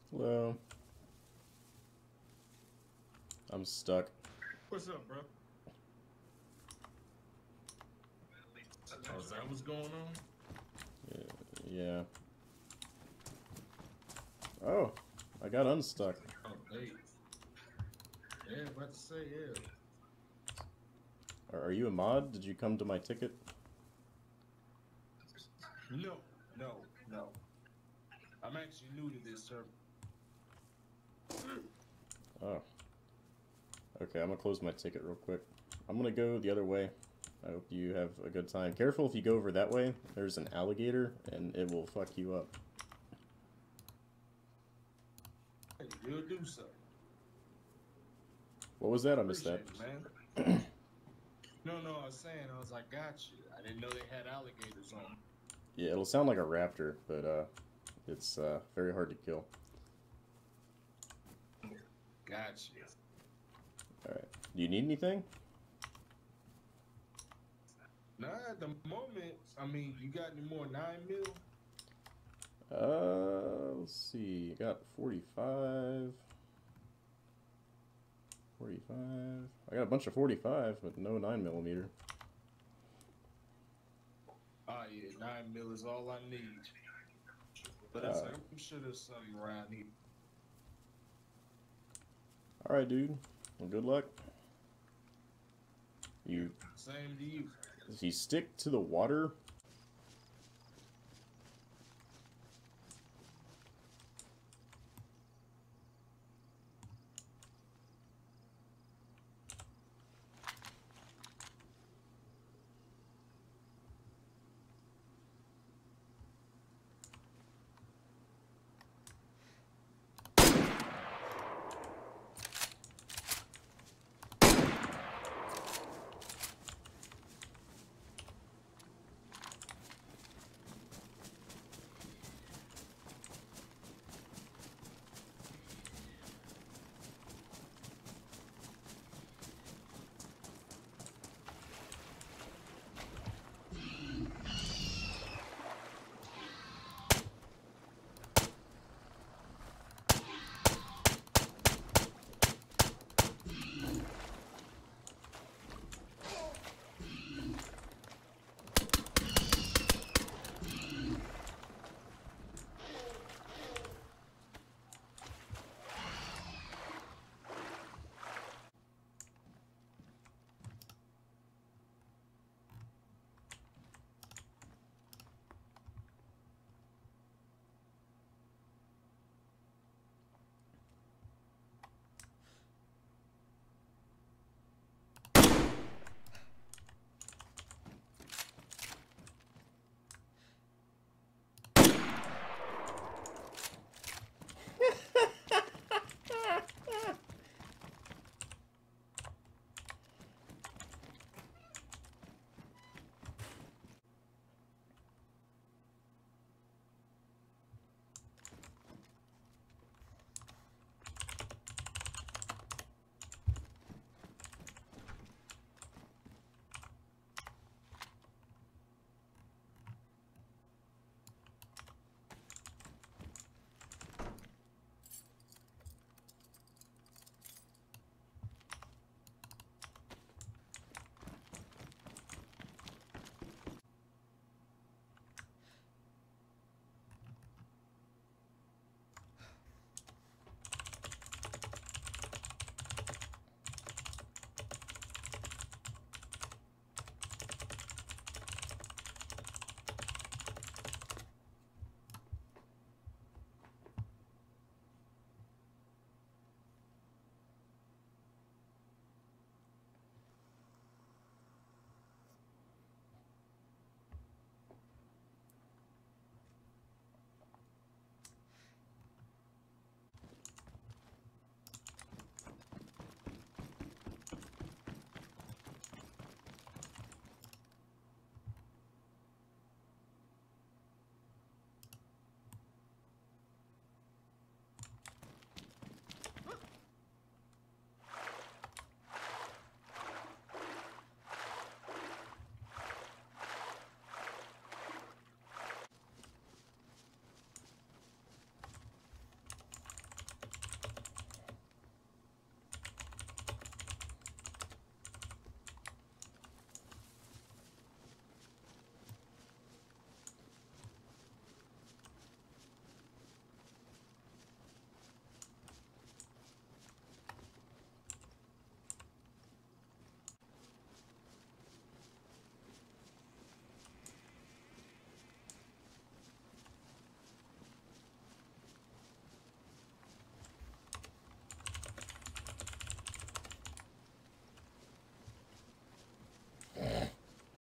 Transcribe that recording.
Hello. I'm stuck. What's up, bro? Oh, is that what's going on? Yeah. Oh, I got unstuck. Oh, hey. Yeah, about to say, yeah. Are you a mod? Did you come to my ticket? No, no. I'm actually new to this server. Oh. Okay, I'm gonna close my ticket real quick. I'm gonna go the other way. I hope you have a good time. Careful if you go over that way. There's an alligator, and it will fuck you up. Hey, you'll do so. What was that? I missed that. Appreciate it, man. No, I was saying, I got you. I didn't know they had alligators on. Yeah, it'll sound like a raptor, but it's very hard to kill. Got you. Alright. Do you need anything? Nah, at the moment, I mean, you got any more 9 mil? Let's see. I got 45. 45. I got a bunch of 45, but no 9mm. Ah, yeah, 9 mil is all I need. But I'm sure there's something around here. Alright, dude. Well, good luck. Same to you. If you stick to the water,